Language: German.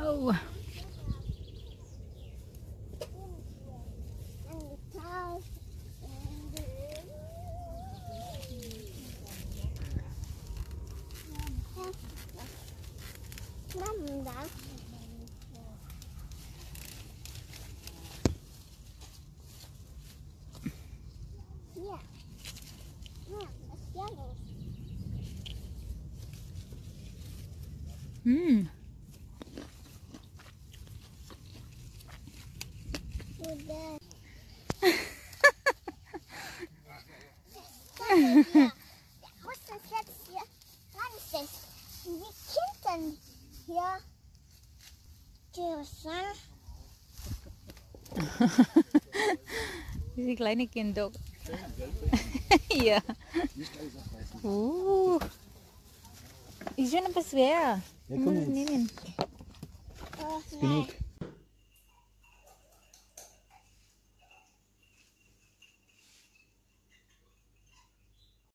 Wow. Mama. Yeah. Yeah, it's yellow. Mm. With the was das jetzt hier? Was ist die Kinder hier? Tschüss. Diese kleine Kinder. Ja. Ist schon etwas schwer. Ja, Ich komm muss es jetzt. nehmen. Oh, Genug.